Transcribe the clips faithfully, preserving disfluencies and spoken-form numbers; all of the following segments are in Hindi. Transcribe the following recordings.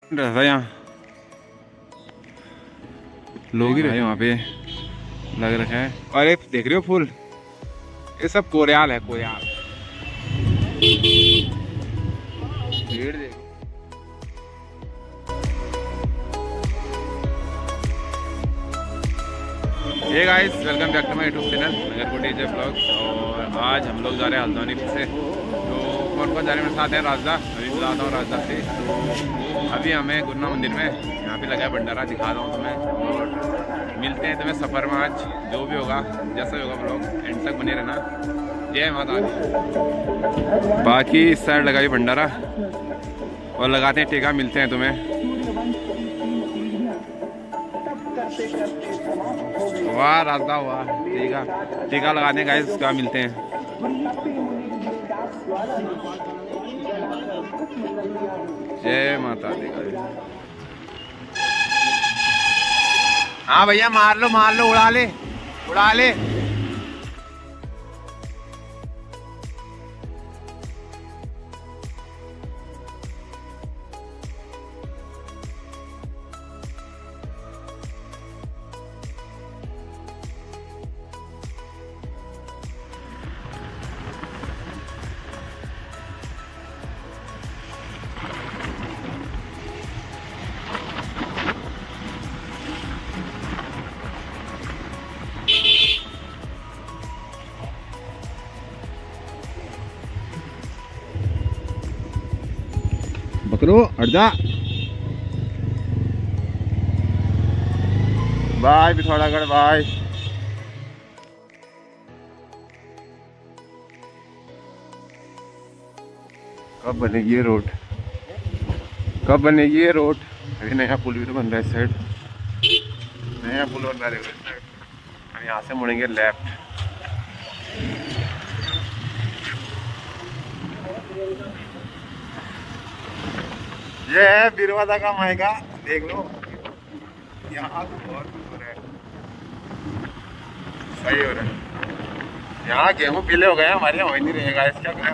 रहता यहाँ लोग ही रहे वहाँ पे लग रखा है। और ये देख रहे हो फूल, ये सब कोरियाल है, कोरियाल। भीड़ देखो। ये guys welcome back to my YouTube channel Nagarkoti Jay vlogs. और आज हम लोग जा रहे हैं हल्द्वानी से। तो कौन कौन जा रहे हैं मेरे साथ है? राजदा, अभी बुलाता हूँ राजदा से। तो अभी हमें गुरना मंदिर में यहाँ पे लगा है भंडारा, दिखा रहा हूँ तुम्हें। और मिलते हैं तुम्हें सफ़र में आज, जो भी होगा जैसा भी होगा ब्लॉग एंड तक बने रहना। जय माता दी। बाकी इस साइड लगा है भंडारा और लगाते हैं टीका। मिलते हैं तुम्हें। वाह रास्ता वाह, टीका टीका लगाने का इसका मिलते हैं। जय माता दी। हाँ भैया मार लो मार लो, उड़ा ले उड़ा ले। बकरो हट जा। Bye Pithoragarh bye. कब बनेगी ये रोड, कब बनेगी ये रोड? अभी नया पुल भी तो बन रहा है इस साइड, नया पुल बन रहा है इस साइड। यहाँ से मुड़ेंगे लेफ्ट। ये है बिरवादा का मायका, देख लो। यहाँ तो बहुत कुछ हो रहा है, सही हो रहा है। यहाँ गेहूँ पीले हो गए, हमारे यहाँ हो ही नहीं रहेगा इसका क्या।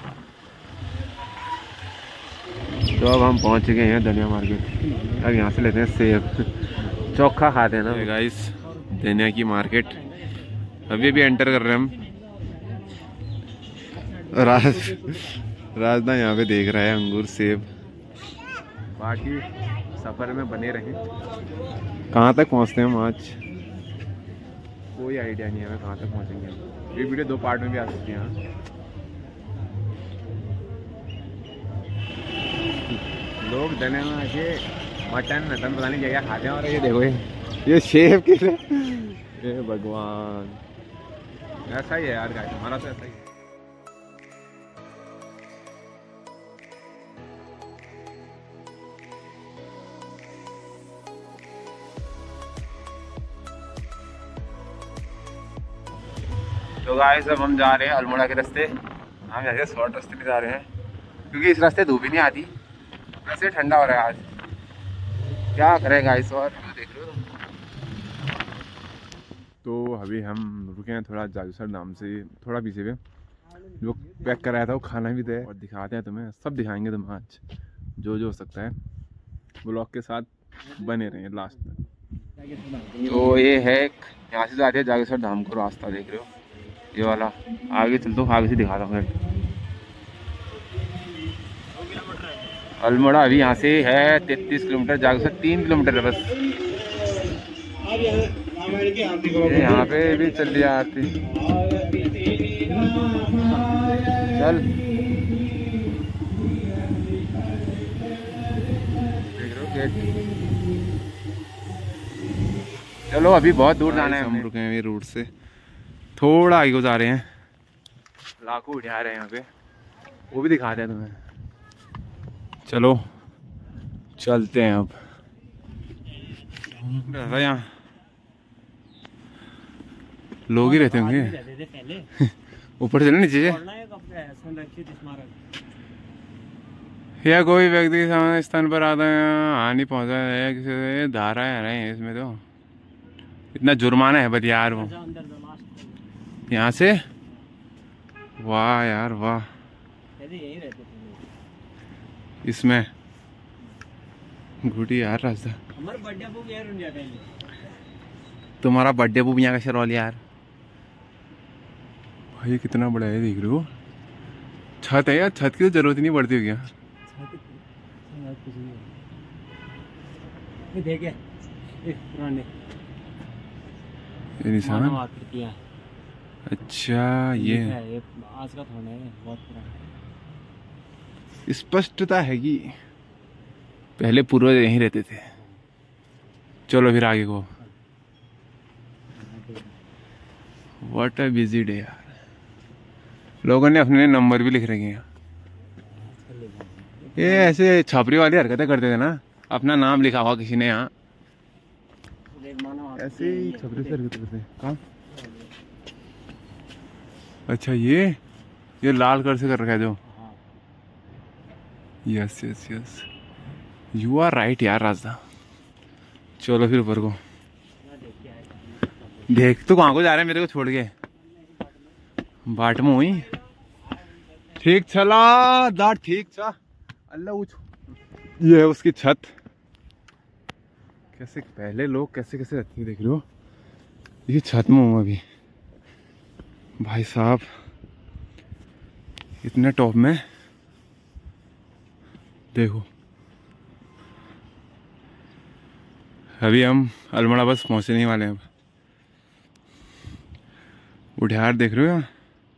तो अब हम पहुँच गए हैं धनिया मार्केट। अब यहाँ से लेते हैं सेब, चोखा खाते हैं ना गाइस। धनिया की मार्केट अभी भी एंटर कर रहे हैं हम। राज राजदा यहाँ पे देख रहा है अंगूर सेब। बाकी सफ़र में बने रहें। कहाँ तक पहुँचते हैं हम आज, कोई आइडिया नहीं है हमें कहाँ तक पहुँचेंगे। ये वीडियो दो पार्ट में भी आ सकती है। लोग धने में आके मटन मटन पता नहीं क्या क्या खाते हैं। और ये देखो, ये ये शेफ के ये भगवान, ऐसा ही है यार गाइस, हमारा तो ऐसा ही है। तो गाइस अब हम जा रहे हैं अल्मोड़ा के रास्ते। हम ऐसे शॉर्ट रास्ते में जा रहे हैं क्योंकि इस रास्ते धूप ही नहीं आती, वैसे ठंडा हो रहा है आज। क्या करें गाइस, और देख रहे हो तुम। तो अभी हम रुके हैं थोड़ा जागीसर नाम से, थोड़ा पीछे पे। जो पैक कराया था वो खाना भी दे, और दिखाते हैं तुम्हें, सब दिखाएंगे तुम्हें आज जो जो हो सकता है। ब्लॉग के साथ बने रहें लास्ट में। तो ये है यहाँ से जाते हैं जागीसर धाम को रास्ता, देख रहे हो ये वाला। आगे चल तो आगे से दिखा रहा हूँ। अल्मोड़ा अभी यहाँ से है तैंतीस किलोमीटर, जागीसर तीन किलोमीटर है बस। यहाँ पे भी चल लिया आती। चल चलो अभी बहुत दूर जाना है। हम रुके हैं ये रूट से थोड़ा आगे जा रहे हैं। लाखों उठा रहे हैं यहाँ पे, वो भी दिखाते हैं तुम्हें। चलो चलते हैं अब। यहाँ लोग ही रहते होंगे। ऊपर चले नीचे या कोई व्यक्ति सामान्य स्थान पर आता है हानि पहुंचा है किसी से, धारा है रहे हैं इसमें। तो इतना जुर्माना है बस यार वो यहाँ से। वाह यार वाह, इसमें गुडी यार रास्ता तुम्हारा बर्थडे बूब यहाँ का शरौल यार। भाई कितना बड़ा है देख रहे हो। छत है यार, छत की तो जरूरत ही नहीं पड़ती होगी यहाँ। ये निशान अच्छा ये आज का थोड़ा है, बहुत पुराना। स्पष्टता है कि पहले पूर्वज यहीं रहते थे। चलो फिर आगे को। व्हाट अ बिजी डे यार। लोगों ने अपने नंबर भी लिख रखे हैं। ये ऐसे छापरी वाली हरकतें करते थे ना, अपना नाम लिखा हुआ किसी ने यहाँ, ऐसे ही छपरी से हरकतें करते हैं। कहाँ? अच्छा ये ये लाल कलर से कर रखा है जो। Yes yes yes you are right यार रास्ता। चलो फिर ऊपर को। देख तो कहाँ को जा रहे हैं मेरे को छोड़ के। बाट में हुई ठीक चला दा ठीक चा अल्लाह उछ। ये है उसकी छत। कैसे पहले लोग कैसे कैसे रहते थे देख रहे हो। ये छत में हूँ अभी भाई साहब, इतने टॉप में देखो। अभी हम अल्मोड़ा बस पहुंचने ही वाले हैं। अब उठियार देख रहे हो।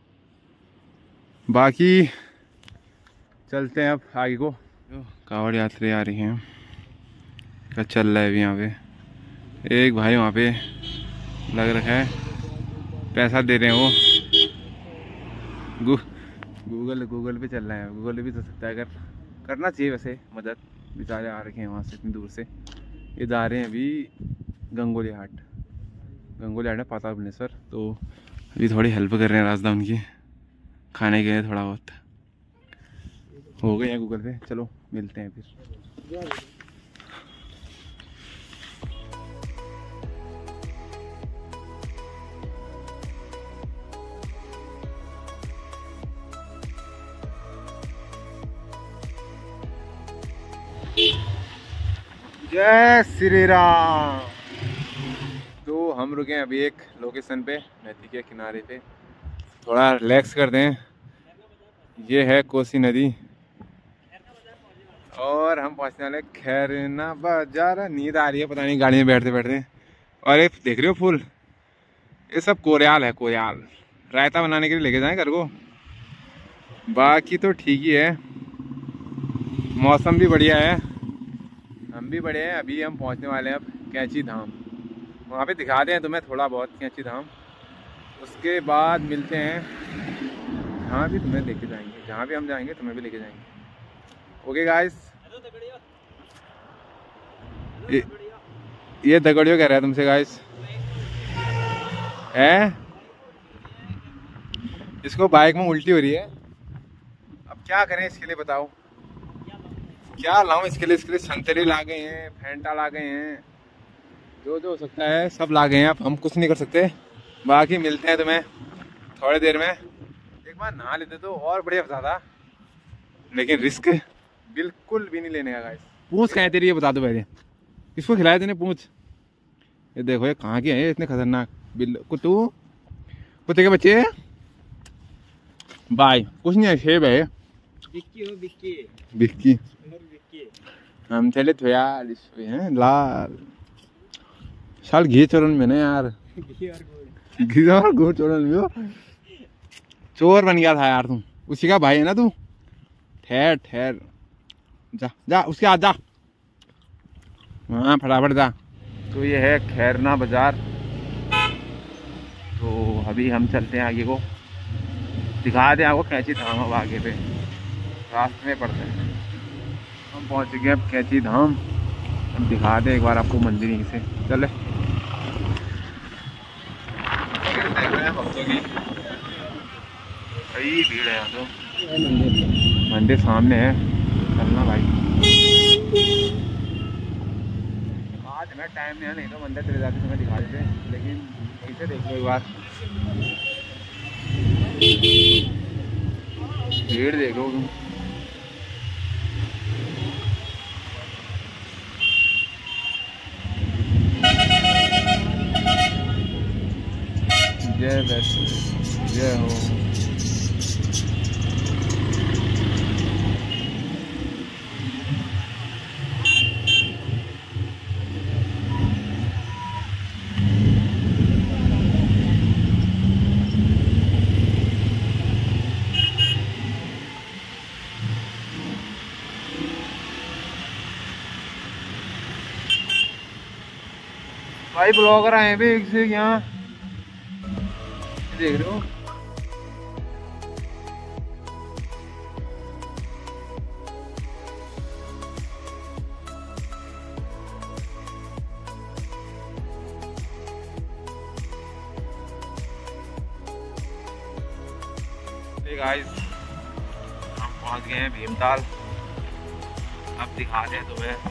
बाकी चलते हैं अब आगे को। कांवड़ यात्री आ रही हैं। क्या चल रहा है अभी यहाँ पे। एक भाई वहाँ पे लग रखा है, पैसा दे रहे हैं वो। गू, गूगल गूगल पे चल रहा है। गूगल पे भी तो सकता है, अगर करना चाहिए वैसे मदद। बेचारे आ रखे हैं वहाँ से इतनी दूर से। ये जा रहे हैं अभी गंगोली हाट। गंगोली हाट है पाताल भुवनेश्वर। तो अभी थोड़ी हेल्प कर रहे हैं रास्ता उनकी, खाने के लिए थोड़ा बहुत हो गए हैं गूगल पे। चलो मिलते हैं फिर। जय श्री राम। तो हम रुके हैं अभी एक लोकेशन पे, नदी के किनारे पे, थोड़ा रिलैक्स करते हैं। ये है कोसी नदी और हम पहुंचने वाले खैरना बाजार। नींद आ रही है पता नहीं गाड़ी में बैठते बैठते। और ये देख रहे हो फूल, ये सब कोरियाल है। कोरियाल रायता बनाने के लिए लेके जाएं घर को। बाकी तो ठीक ही है, मौसम भी बढ़िया है, हम भी बढ़िया हैं। अभी हम पहुंचने वाले हैं अब कैंची धाम। वहाँ पे दिखा दें तुम्हें थोड़ा बहुत कैंची धाम। उसके बाद मिलते हैं, जहाँ भी तुम्हें लेके जाएंगे, जहाँ भी हम जाएंगे तुम्हें भी लेके जाएंगे। Okay guys. ये, ये दगड़ियो कह रहा है तुमसे गाइस है। इसको बाइक में उल्टी हो रही है। अब क्या करें इसके लिए बताओ, क्या लाऊं इसके लिए। इसके लिए संतरे ला गए हैं, फैंटा ला गए हैं, जो जो हो सकता है सब ला गए हैं। अब हम कुछ नहीं कर सकते। बाकी मिलते हैं तुम्हें थोड़ी देर में। एक बार नहा लेते तो और बढ़िया बता था, लेकिन रिस्क बिल्कुल भी नहीं लेने का गाइस। पूंछ कहाँ है तेरी ये बता दो पहले। किसको खिलाया तूने पूंछ। ये देखो ये कहाँ के हैं इतने खतरनाक। बिल्लू कुत्तू कुत्ते के बच्चे बाय। कुछ नहीं है, शेब है। बिक्की हो बिक्की बिक्की। हम चले तो यार इस पे हैं लाल साल घी चोरन में ना यार। घी और घो चोरन में चोर बन गया था यार तुम। उसी का भाई है ना तू। ठहर ठहर जा जा उसके हाथ जा। हाँ फटाफट जा। तो ये है खैरना बाजार। तो अभी हम चलते हैं आगे को, दिखा दें आपको कैंची धाम। अब आगे पे रास्ते में पड़ते हैं। हम पहुंच गए अब कैंची धाम। हम दिखा दें एक बार आपको मंदिर यहीं से। चले भक्तों की कई भीड़ है यहाँ तो। मंदिर सामने है, चलना भाई। आज हमें टाइम नहीं है, नहीं तो मंदिर चले जाते समय दिखा देते, लेकिन ऐसे देख लो एक बार भीड़ देखो तुम। जय वैष्णो जय हो। भाई ब्लॉगर आए भी एक से यहाँ देख रहे हो। गाइस हम पहुंच गए हैं भीमताल। अब दिखा रहे हैं तुम्हें।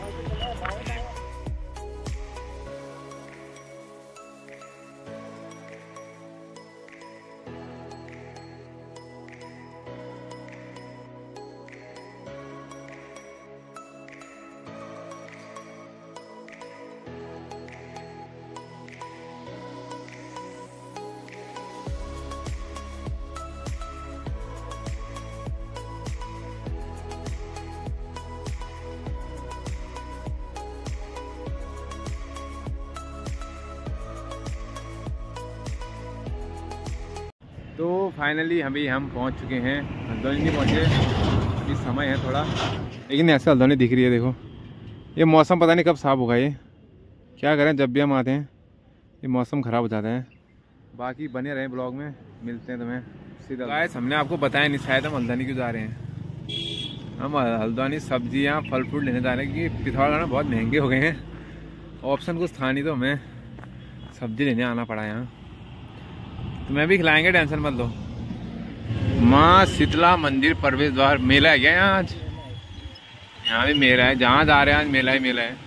तो फाइनली अभी हम पहुंच चुके हैं। हल्द्वानी नहीं पहुंचे, अभी समय है थोड़ा, लेकिन ऐसे हल्द्वानी दिख रही है। देखो ये मौसम पता नहीं कब साफ़ होगा। ये क्या करें, जब भी हम आते हैं ये मौसम ख़राब हो जाता है। बाकी बने रहें ब्लॉग में, मिलते हैं तुम्हें सीधा। गाइस हमने आपको बताया नहीं शायद हम हल्द्वानी क्यों जा रहे हैं। हम हल्द्वानी सब्जियाँ फल फ्रूट लेने जा रहे हैं क्योंकि पिथौरागढ़ में बहुत महंगे हो गए हैं। ऑप्शन कुछ था नहीं तो हमें सब्जी लेने आना पड़ा यहाँ। तुम्हें भी खिलाएंगे, टेंशन मत लो। माँ शीतला मंदिर प्रवेश द्वार मेला है क्या यहाँ आज? यहाँ भी मेला है, जहाँ जा रहे हैं आज मेला ही मेला है।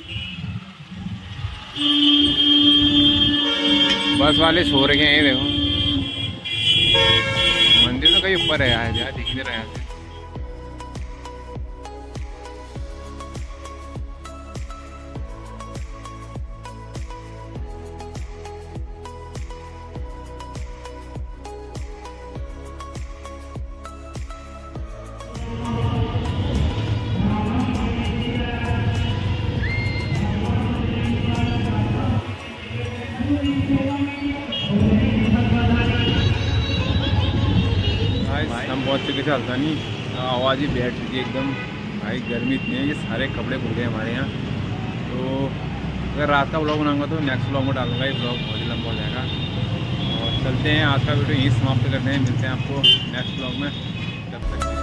बस वाले सो रहे हैं, ये देखो मंदिर तो कहीं ऊपर है यार, यार दिख नहीं रहा है। हम पहुँच चुके थे हल्द्वानी। आवाज़ ही बैठ चुकी है एकदम। भाई गर्मी इतनी है, ये सारे कपड़े खुल गए हमारे यहाँ। तो अगर रात का ब्लॉग बनाऊंगा तो नेक्स्ट ब्लॉग में डालूंगा। ये ब्लॉग बहुत ही लंबा हो जाएगा। और चलते हैं, आज का वीडियो यहीं समाप्त करते हैं। मिलते हैं आपको नेक्स्ट ब्लॉग में, तब तक।